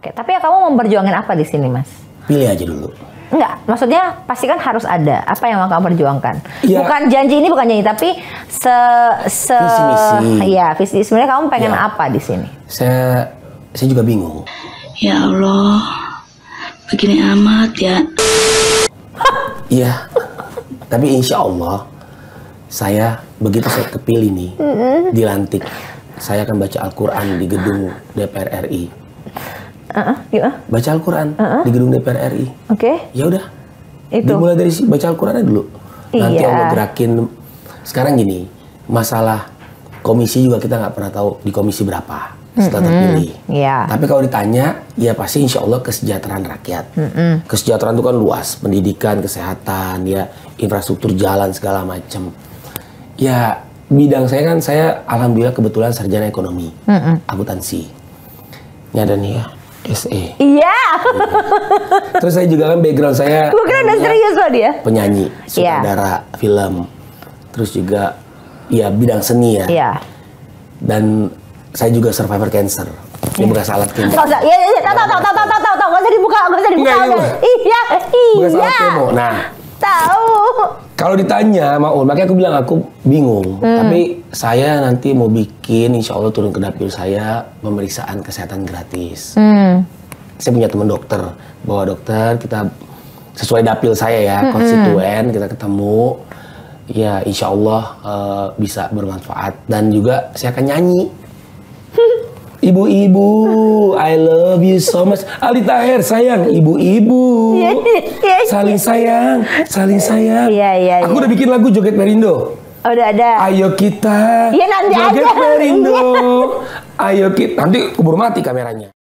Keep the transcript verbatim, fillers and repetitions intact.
Oke, tapi ya kamu memperjuangkan apa di sini, Mas? Pilih aja dulu. Enggak, maksudnya pasti kan harus ada apa yang mau kamu perjuangkan. Ya. Bukan janji ini, bukan janji, tapi se se visi misi. Iya, visi. Sebenarnya kamu pengen Ya. apa di sini? Saya saya juga bingung. Ya Allah, begini amat ya. Iya. Tapi insya Allah saya begitu saya kepilih nih, dilantik, saya akan baca Al-Quran di gedung D P R R I. Uh-uh, gimana? Baca Al-Quran Uh-uh. di gedung D P R R I. Oke. Okay. Ya udah. Itu. Dimulai dari si baca Al-Qurannya dulu. Nanti Iya. Allah gerakin. Sekarang gini, masalah komisi juga kita nggak pernah tahu di komisi berapa setelah Mm-hmm. terpilih. Iya. Tapi kalau ditanya, ya pasti insya Allah kesejahteraan rakyat. Mm-hmm. Kesejahteraan itu kan luas, pendidikan, kesehatan, ya infrastruktur jalan segala macam. Ya bidang saya kan saya alhamdulillah kebetulan sarjana ekonomi, Mm-hmm. akuntansi. Ini ada nih ya, S E. Iya. Terus saya juga kan background saya Gue kira udah serius loh dia. penyanyi, sutradara film, terus juga ya bidang seni ya. Iya. Dan saya juga survivor cancer. Ini bekas alat kemo. Gak usah, iya, iya, tahu, tahu, tahu, tahu, tahu, tahu, tahu, gak usah dibuka, gak usah dibuka. Enggak, Iya, iya, Bekas alat iya. kemo. Nah, Tahu. kalau ditanya Maul, makanya aku bilang aku bingung. Tapi saya nanti mau bikin, insya Allah turun ke dapil saya pemeriksaan kesehatan gratis. Hmm. Saya punya teman dokter, bawa dokter kita sesuai dapil saya ya, konstituen kita ketemu. Ya insya Allah uh, bisa bermanfaat dan juga saya akan nyanyi. Ibu-ibu, I love you so much. Aldi Taher sayang, ibu-ibu. Iya, iya, iya. Saling sayang, saling sayang. Iya, iya, Aku iya. udah bikin lagu Joget Merindo. Oh, udah ada. Ayo kita Iya, nanti joget aja. Merindo. Ayo kita, nanti keburu mati kameranya.